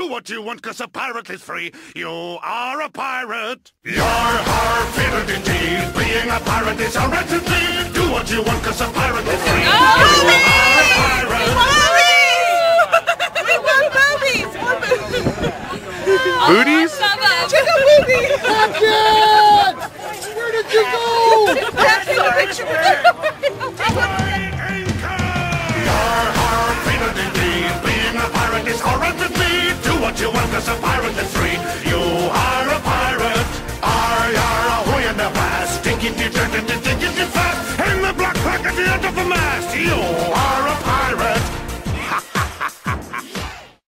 Do what you want, 'cause a pirate is free. You are a pirate. You're hard-fitted indeed. Being a pirate is a wretched deed. Do what you want, 'cause a pirate is free. You are a pirate. Boobies! We want boobies! Booties? Chicken boobies! Captain! Where did you go? Captain, a picture.